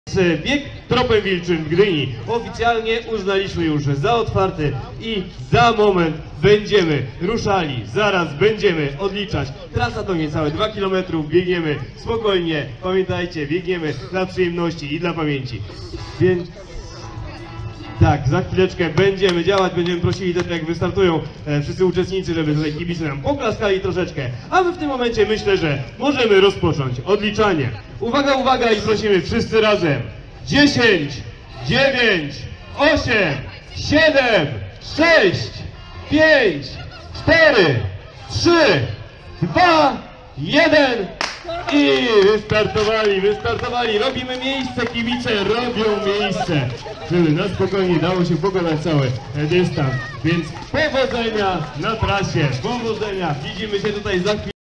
Bieg Tropem Wilczym w Gdyni oficjalnie uznaliśmy już za otwarty i za moment będziemy ruszali, zaraz będziemy odliczać. Trasa to niecałe 2 km, biegniemy spokojnie, pamiętajcie, biegniemy dla przyjemności i dla pamięci. Więc tak, za chwileczkę będziemy działać, będziemy prosili też, jak wystartują wszyscy uczestnicy, żeby tutaj kibice nam poklaskali troszeczkę, a my w tym momencie myślę, że możemy rozpocząć odliczanie. Uwaga, uwaga i prosimy wszyscy razem. 10, 9, 8, 7, 6, 5, 4, 3, 2, 1 i wystartowali, robimy miejsce, kibice robią miejsce, żeby na spokojnie dało się pokonać cały dystans, więc powodzenia na trasie, powodzenia, widzimy się tutaj za chwilę.